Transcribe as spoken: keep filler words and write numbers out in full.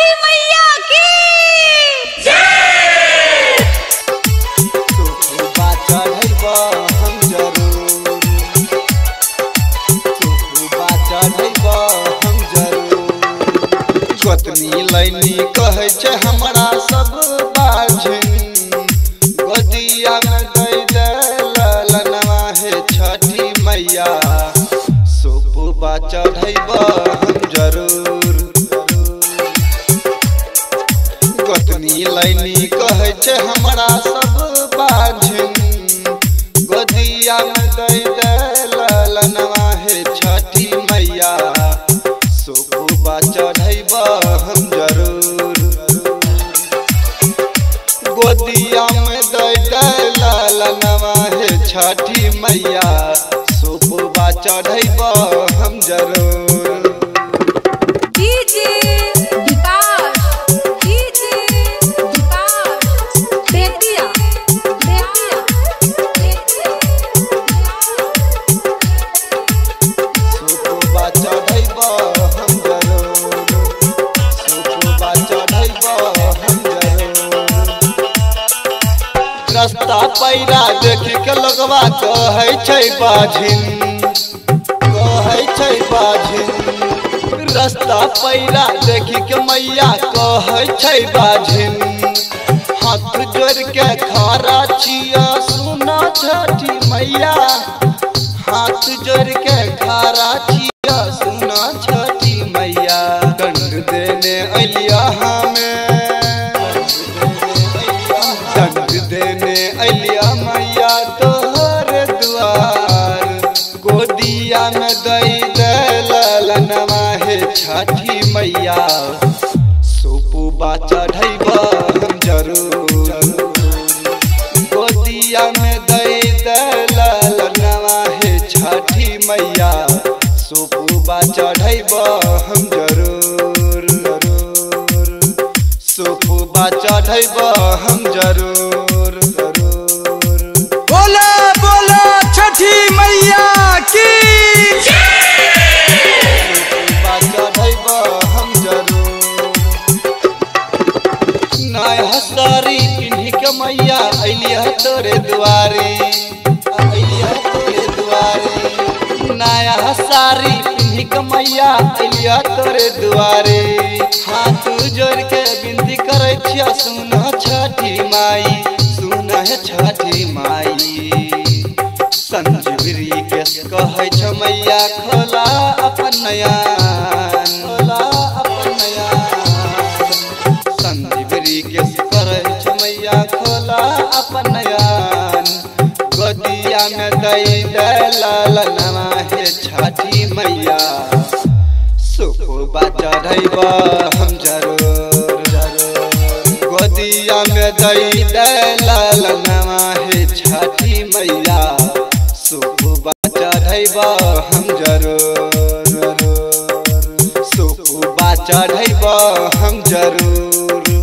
मैया की जय। सुखबा चढ़ैबा हम जरूर, सुखबा चढ़ैबा हम जरूर। गोतनी लैनी कहै छै हमरा सब बाझिन, गोदिया में दई दे ललनवा हे छठी मैया। सुखबा चढ़ैबा हम जरूर, गोतनी लैनी कहै छै हमरा सब बाझिन, गोदिया में दई दे ललनवा हे छठी मैया। सुखबा चढ़ैबा हम जरूर, गोदिया में दई दे ललनवा हे छठी मैया। सुखबा चढ़ैबा हम जरूर। रास्ता पैरा देखी के लगवा कहै छै बाझिन, कहै छै बाझिन। रास्ता पैरा देखी के मैया कहै छै बाझिन। हाथ जोड़ के खड़ा छिया सुना छठी मैया, हाथ जोड़ के खड़ा छिया सुना छठी मैया। दंड देने अलिया हमें, दंड देने अलिया मैया तोहर द्वार। गोदिया में दई दे ललनवा हे छठी मैया। सुखबा चढ़ैबा हम जरूर, गोदिया में दई दे ललनवा हे छठी मैया। सुखबा चढ़ैबा हम जरूर, सुखबा चढ़ैबा हम जरूर जरूर। बोला बोला छठी मैया की सुखबा चढ़ैबा हम जरूर। नया साड़ी पिन्ही के मैया अलिया तोरे दुआरे, अलिया तोरे दुआरे। नया साड़ी पिन्ही के मैया अलिया तोरे दुआरे। हाथ जोड़ के विनती करे छिया सुना छठी माई, सुना है छठी माई। संजीवरी के कहै छ मैया खोला अपन नयन, खोला अपन नयन। संजीवरी के कहै छ मैया खोला अपन नयन। गोदिया में दई दे ललनवा हे छठी मैया। सुखबा चढ़ैबा हम जरूर जरूर, गोदिया में दई दे ललनवा हे छठी मैया। सुखबा चढ़ैबा हम जरूर जरूर, सुखबा चढ़ैबा हम जरूर।